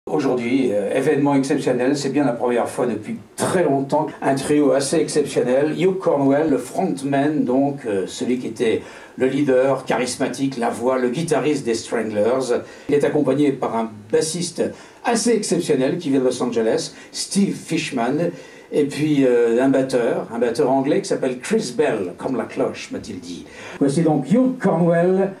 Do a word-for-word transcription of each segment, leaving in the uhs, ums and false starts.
Aujourd'hui, euh, événement exceptionnel, c'est bien la première fois depuis très longtemps. Un trio assez exceptionnel. Hugh Cornwell, le frontman, donc euh, celui qui était le leader, charismatique, la voix, le guitariste des Stranglers. Il est accompagné par un bassiste assez exceptionnel qui vient de Los Angeles, Steve Fishman, et puis euh, un batteur, un batteur anglais qui s'appelle Chris Bell, comme la cloche, m'a-t-il dit. Voici donc Hugh Cornwell.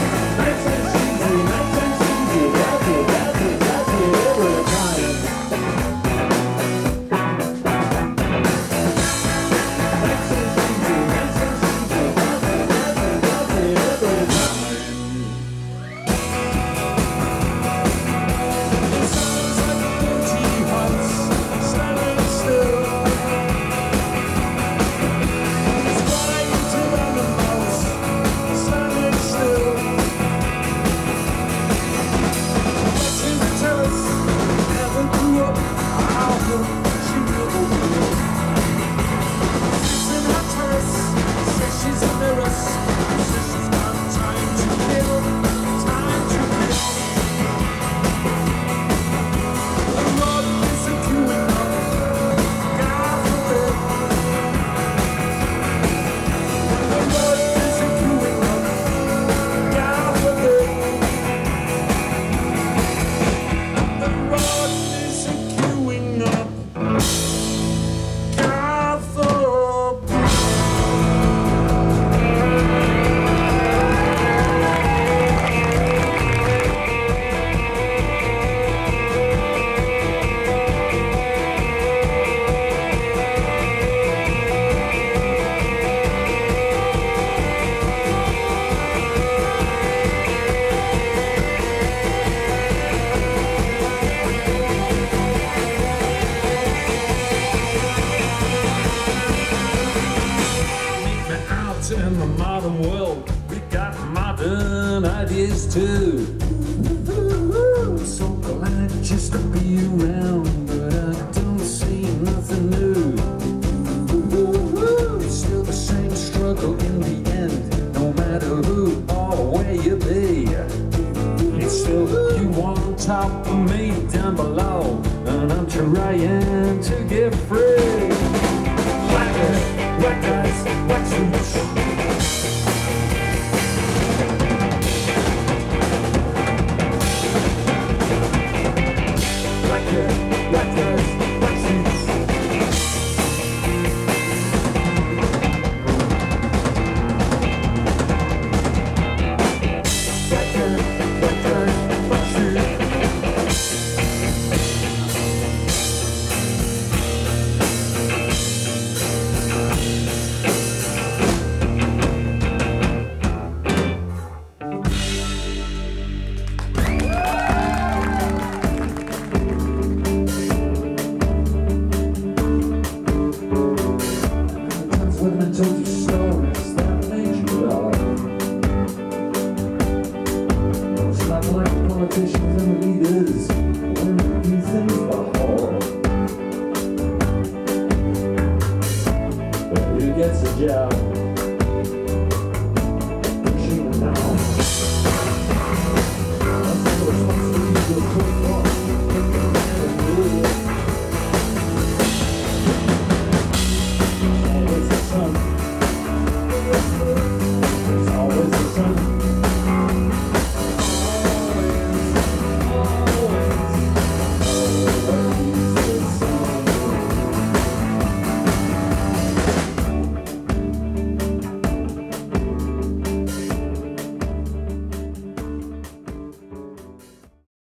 In the modern world, we got modern ideas too. So glad just to be around, but I don't see nothing new. It's still the same struggle in the end, no matter who or where you be. It's still you on top of me down below, and I'm trying to get free. Black guys, white guys, white suits.